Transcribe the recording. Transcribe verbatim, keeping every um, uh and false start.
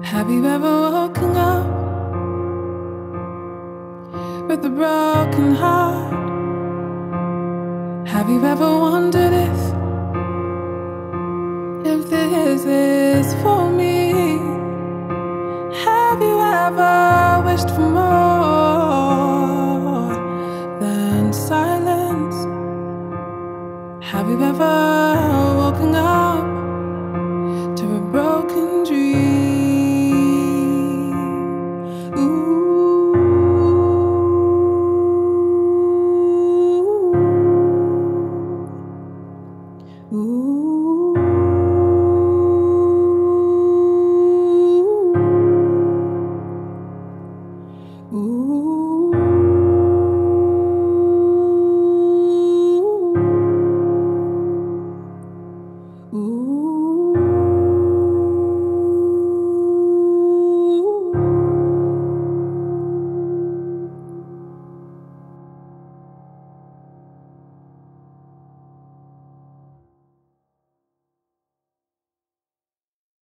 Have you ever woken up with a broken heart? Have you ever wondered if if this is for me? Have you ever wished for more than silence? Have you ever woken up to a broken dream? Ooh. Ooh.